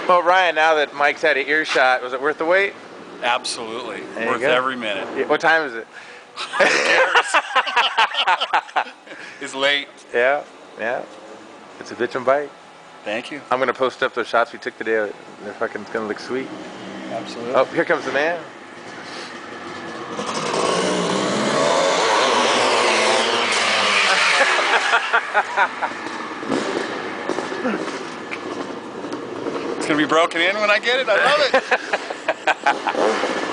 Well, Ryan, now that Mike's had an earshot, was it worth the wait? Absolutely. There Worth every minute. Yeah, what time is it? It's late. Yeah, yeah. It's a bitchin' bike. Thank you. I'm gonna post up those shots we took today. They're fucking, it's gonna look sweet. Absolutely. Oh, here comes the man. It's gonna be broken in when I get it. I love it.